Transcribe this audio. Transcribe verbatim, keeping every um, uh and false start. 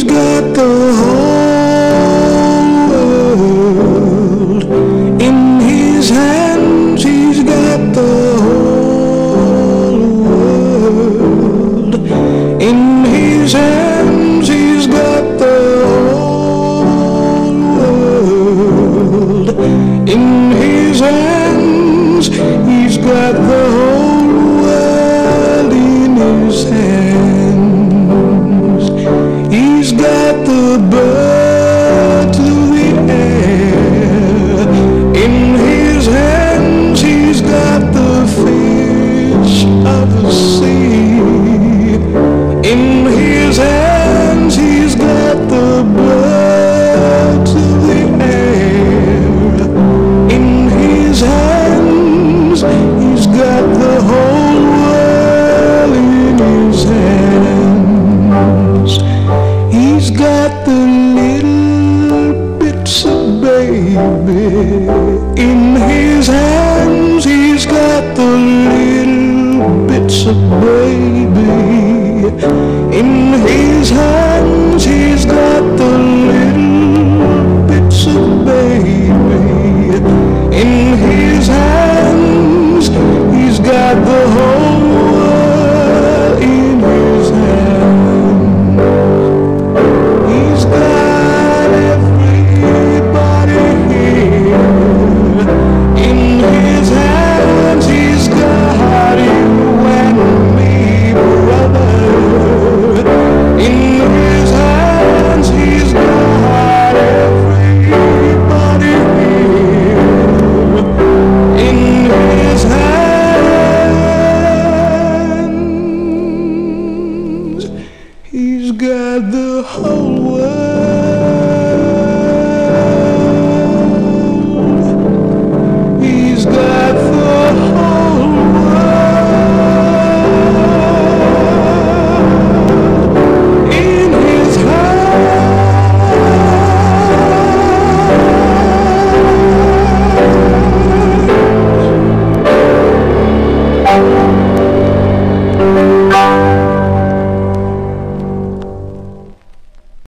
He's got the whole world in his hands. He's got the whole world in his hands. He's got the whole world in his hands. He's got the whole world in his hands. He's got the birds of the air in his hands. He's got the fish of the sea in his hands. He's got the birds of the air in his hands. He's got the whole world in his hands. He's got the little bits of baby in his hands. He's got the little bits of baby in his hands. He's got the little bits of baby in his hands. He's got the whole